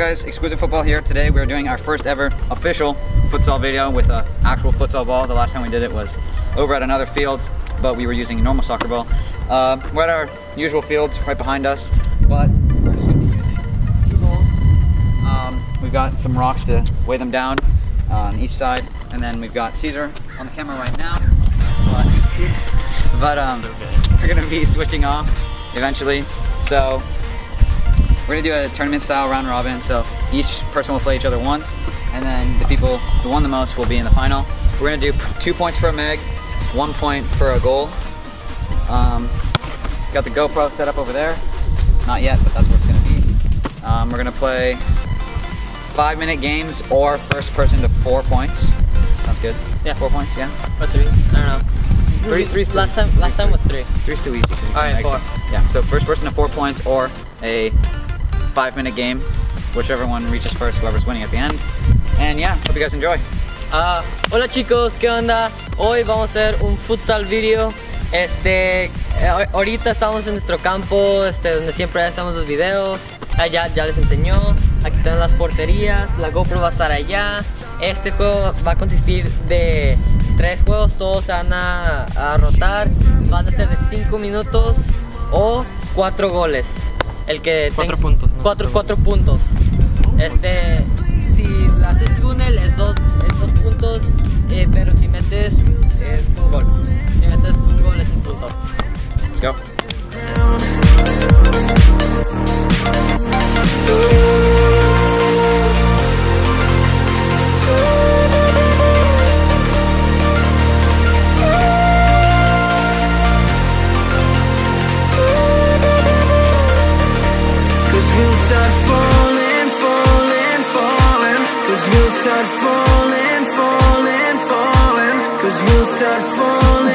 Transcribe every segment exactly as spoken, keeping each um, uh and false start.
guys, Exclusive Football here. Today we are doing our first ever official futsal video with an actual futsal ball. The last time we did it was over at another field, but we were using a normal soccer ball. Uh, we're at our usual field right behind us, but we're just going to be using two balls. Um, we've got some rocks to weigh them down on each side, and then we've got Caesar on the camera right now. But, but um, we're going to be switching off eventually. So we're gonna do a tournament style round robin, so each person will play each other once, and then the people who won the most will be in the final. We're gonna do two points for a meg, one point for a goal. Um, got the GoPro set up over there. Not yet, but that's what it's gonna be. Um, we're gonna play five minute games or first person to four points. Sounds good? Yeah. Four points, yeah? Or three? I don't know. Three, three's too, last time, three, last time was three. Three's too easy. All right, four. Yeah, so first person to four points or a five minute game, whichever one reaches first, whoever's winning at the end. And yeah, hope you guys enjoy. Uh, hola chicos, ¿qué onda? Hoy vamos a hacer un futsal video. Este, eh, ahorita estamos en nuestro campo, este, donde siempre hacemos los videos. Allá ya les enseñó. Aquí están las porterías, la GoPro va a estar allá. Este juego va a consistir de tres juegos, todos se van a, a rotar. Van a ser de cinco minutos o cuatro goles. El que cuatro puntos, ¿no? Cuatro, cuatro puntos. Este, si haces túnel es dos, es dos puntos, eh, pero si metes es un gol. Si metes un gol es un punto. Let's go. Start falling, falling, falling, 'cause we'll start falling.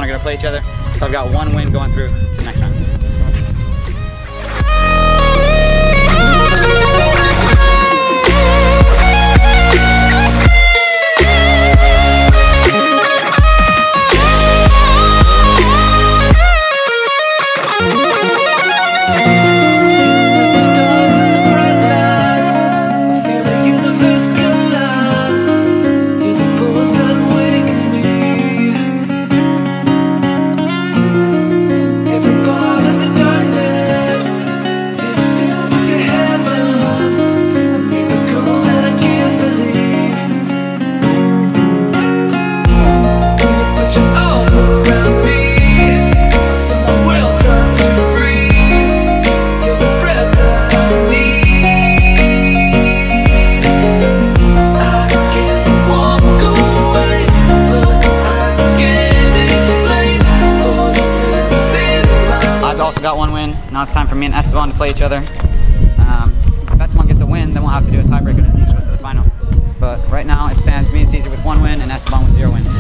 are gonna play each other. So I've got one win going through to the next round. Got one win. Now it's time for me and Esteban to play each other. Um, if Esteban gets a win, then we'll have to do a tiebreaker to see who goes to the final. But right now it stands me and Caesar with one win and Esteban with zero wins.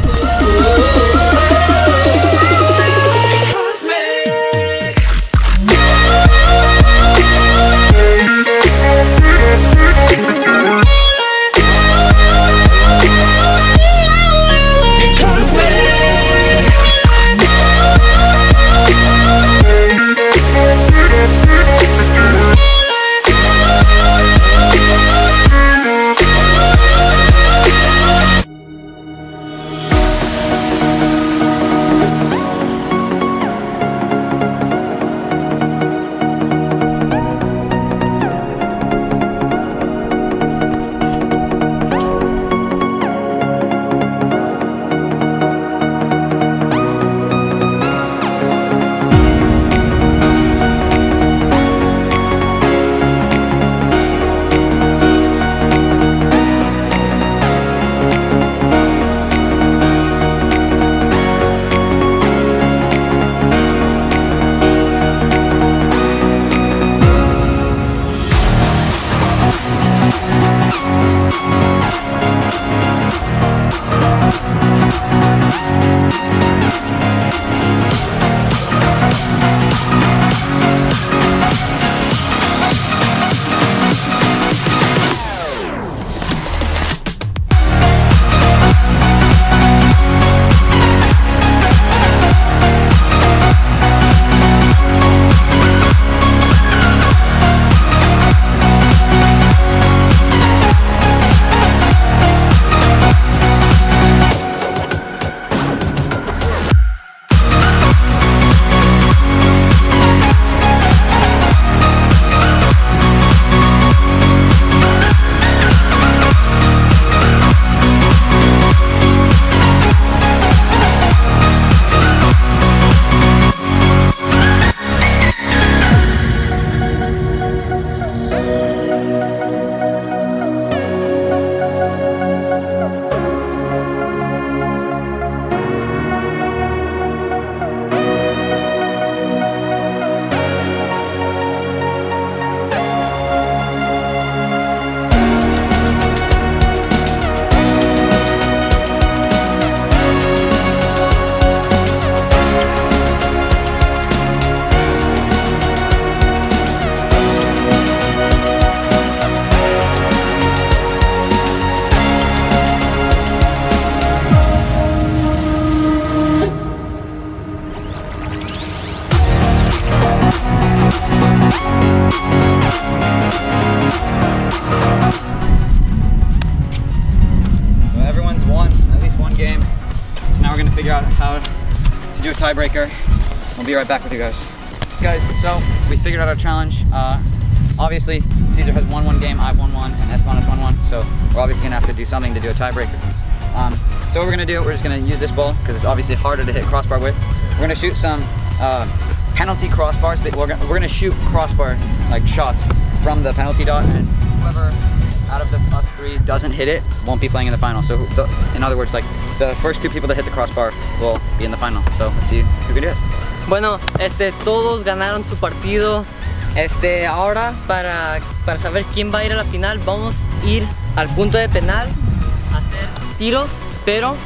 figure out how to do a tiebreaker. We'll be right back with you guys. Guys, so we figured out our challenge. Uh, obviously, Caesar has won one game, I've won one, and Esteban has won one. So we're obviously gonna have to do something to do a tiebreaker. Um, so what we're gonna do, we're just gonna use this ball because it's obviously harder to hit crossbar with. We're gonna shoot some uh, penalty crossbars, but we're gonna, we're gonna shoot crossbar like shots from the penalty dot, and whoever out of the, us three doesn't hit it won't be playing in the final. So the, in other words, like the first two people that hit the crossbar will be in the final. So let's see who can do it. Bueno, este, todos ganaron su partido. Este, ahora para, para saber quién va a ir a la final, vamos a ir al punto de penal a hacer tiros, pero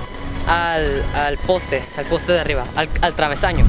al, al poste, al poste de arriba, al, al travesaño.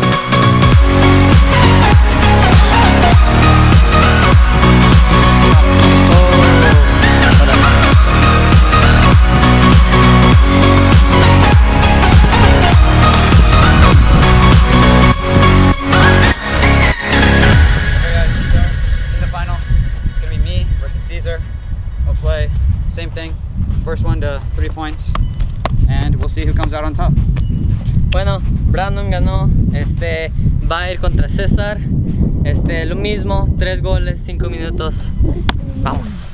We'll play same thing, first one to three points, and we'll see who comes out on top. Bueno, Brandon ganó, este va a ir contra César, este lo mismo, tres goles, cinco minutos, vamos.